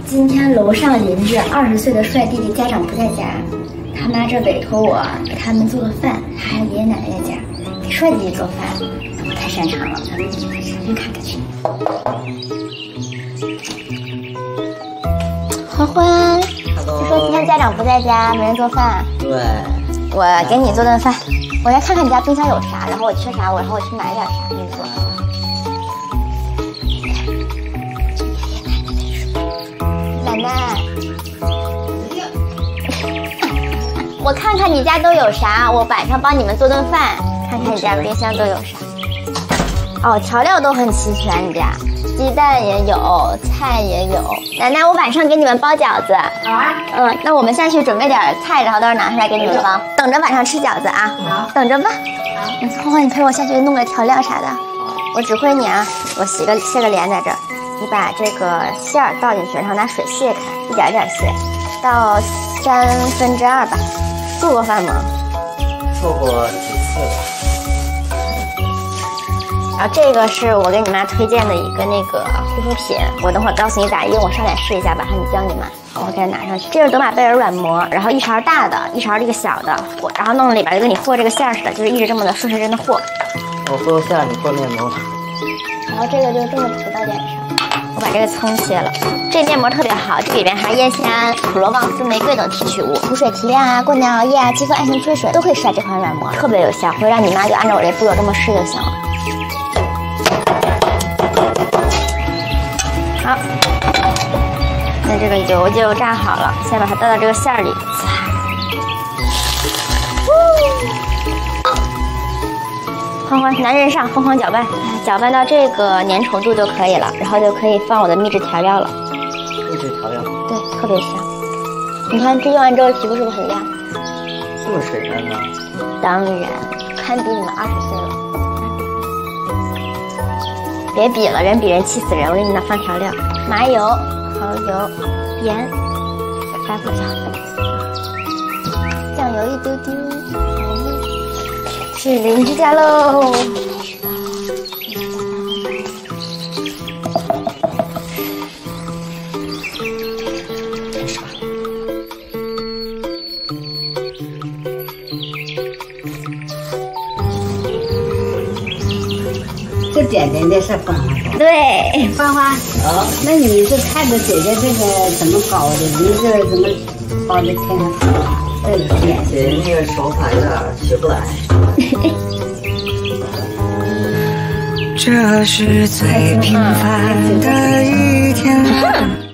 今天楼上邻居20岁的帅弟弟家长不在家，他妈这委托我给他们做个饭，他还爷爷奶奶在家给帅弟弟做饭，我太擅长了，咱们上去看看去。欢欢，你说今天家长不在家，没人做饭。 对， 我给你做顿饭，我来看看你家冰箱有啥，然后我缺啥，然后我去买点啥给你做。奶奶，我看看你家都有啥，我晚上帮你们做顿饭，看看你家冰箱都有啥。哦，调料都很齐全，你家鸡蛋也有，菜也有。奶奶，我晚上给你们包饺子。好啊。那我们下去准备点菜，然后到时候拿上来给你们包，等着晚上吃饺子啊。好，等着吧。好，欢欢，你陪我下去弄点调料啥的，我指挥你啊。我卸个脸在这儿。你把这个馅儿倒进去，然后拿水卸开，一点点卸，到2/3吧。做过饭吗？ 做过几次了。 然后这个是我给你妈推荐的一个那个护肤品，我等会儿告诉你咋用，我上脸试一下，晚上你教你妈，我给它拿上去。这是德玛贝尔软膜，然后一勺大的，一勺这个小的，然后弄里边就跟你和这个馅儿似的，就是一直这么的顺时针的和。 我和馅儿，你和面膜。 然后这个就这么涂到脸上。我把这个葱切了，这面膜特别好，这里边还烟酰胺、普罗旺斯玫瑰等提取物，补水提亮啊，过年熬夜啊，肌肤爱情缺水都可以晒这款软膜，特别有效，会让你妈就按照我这步骤这么试就行了。好，那这个油就炸好了，先把它倒到这个馅儿里。欢欢，男人上，疯狂搅拌，搅拌到这个粘稠度就可以了，然后就可以放我的秘制调料了。 秘制调料？对， 特别香。你看这用完之后皮肤是不是很亮？ 这么水嫩吗？ 当然，堪比你们20岁了。别比了，人比人气死人。我给你们放调料：麻油、蚝油、盐、发胡椒、酱油一丢丢。去邻居家喽！ 这点点的是欢欢说。 对， 欢欢。哦，那你是看着姐姐这个怎么搞的？你这怎么包的挺好？这个点姐姐那个手法有点学不来。 这是最平凡的一天。